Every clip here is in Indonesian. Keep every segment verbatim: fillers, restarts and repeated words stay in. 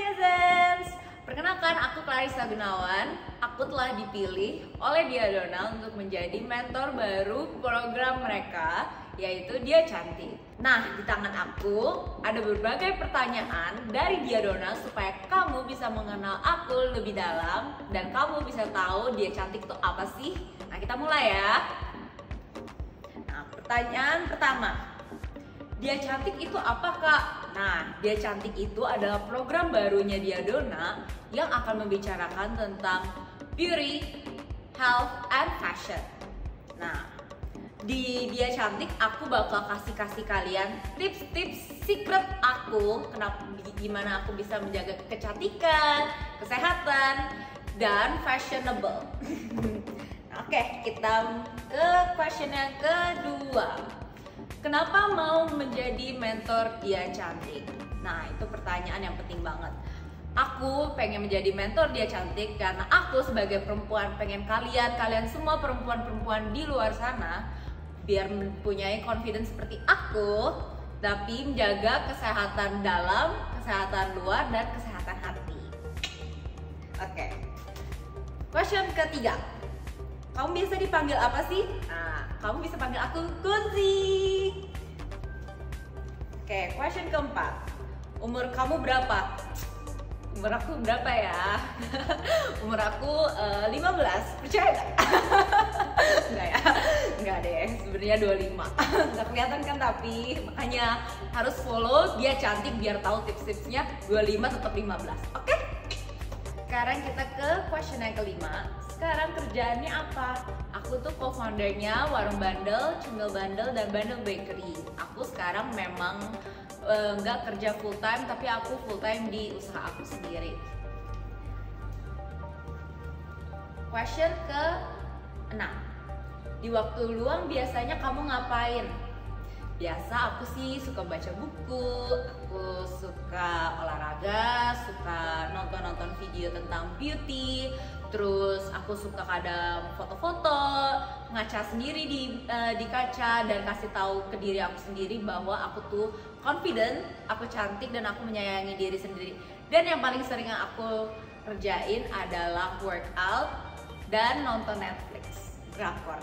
netizens, perkenalkan aku Clarissa Gunawan. Aku telah dipilih oleh Diadona untuk menjadi mentor baru program mereka, yaitu Dia Cantik. Nah, di tangan aku ada berbagai pertanyaan dari Diadona supaya kamu bisa mengenal aku lebih dalam dan kamu bisa tahu Dia Cantik itu apa sih. Nah, kita mulai ya. Nah, pertanyaan pertama, Dia Cantik itu apa, Kak? Nah, Dia Cantik itu adalah program barunya Diadona yang akan membicarakan tentang beauty, health, and fashion. Nah, di Dia Cantik aku bakal kasih-kasih kalian tips-tips secret aku kenapa gimana aku bisa menjaga kecantikan, kesehatan, dan fashionable. Oke, kita ke question yang kedua. Kenapa mau menjadi mentor Dia Cantik? Nah, itu pertanyaan yang penting banget. Aku pengen menjadi mentor Dia Cantik karena aku sebagai perempuan pengen kalian, kalian semua perempuan-perempuan di luar sana biar mempunyai confidence seperti aku, tapi menjaga kesehatan dalam, kesehatan luar, dan kesehatan hati. Oke. Question ketiga. Kamu biasa dipanggil apa sih? Nah, kamu bisa panggil aku Kunzi. Oke, question keempat. Umur kamu berapa? Umur aku berapa ya? Umur aku uh, lima belas. Percaya gak? Enggak ya? Enggak deh, sebenarnya dua puluh lima. Nggak kelihatan kan, tapi makanya harus follow Dia Cantik biar tahu tips-tipsnya. Dua puluh lima tetap lima belas. Oke? Sekarang kita ke question yang kelima. Sekarang kerjaannya apa? Aku tuh co-foundernya Warung Bandel, Cemil Bandel, dan Bandel Bakery. Aku sekarang memang nggak uh, kerja full time, tapi aku full time di usaha aku sendiri. Question ke enam. Di waktu luang biasanya kamu ngapain? Biasa aku sih suka baca buku, aku suka olahraga, suka nonton-nonton video tentang beauty, terus aku suka kadang foto-foto, ngaca sendiri di uh, di kaca dan kasih tahu ke diri aku sendiri bahwa aku tuh confident, aku cantik dan aku menyayangi diri sendiri. Dan yang paling sering yang aku kerjain adalah workout dan nonton Netflix, drakor.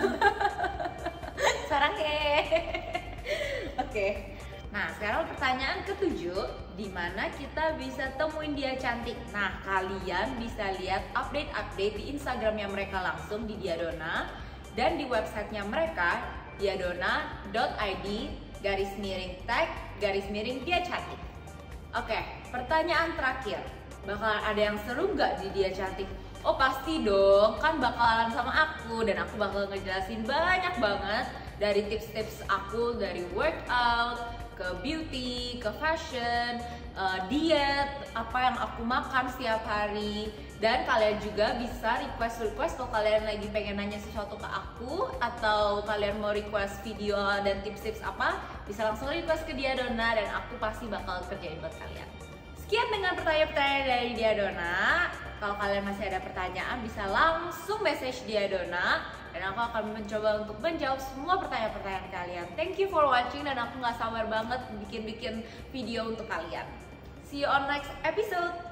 Sarang he. Oke. Nah, sekarang pertanyaan ketujuh, di mana kita bisa temuin Dia Cantik. Nah, kalian bisa lihat update-update di Instagramnya mereka langsung di Diadona dan di websitenya mereka diadona dot i d garis miring tag garis miring Dia Cantik. Oke, pertanyaan terakhir, bakal ada yang seru nggak di Dia Cantik? Oh pasti dong, kan bakalan sama aku dan aku bakal ngejelasin banyak banget dari tips-tips aku dari workout, ke beauty, ke fashion, uh, diet, apa yang aku makan setiap hari. Dan kalian juga bisa request-request kalau kalian lagi pengen nanya sesuatu ke aku atau kalian mau request video dan tips-tips apa, bisa langsung request ke Diadona dan aku pasti bakal kerjain buat kalian. Sekian dengan pertanyaan-pertanyaan dari Diadona. Kalau kalian masih ada pertanyaan bisa langsung message Diadona dan aku akan mencoba untuk menjawab semua pertanyaan-pertanyaan kalian. Thank you for watching dan aku gak sabar banget bikin-bikin video untuk kalian. See you on next episode.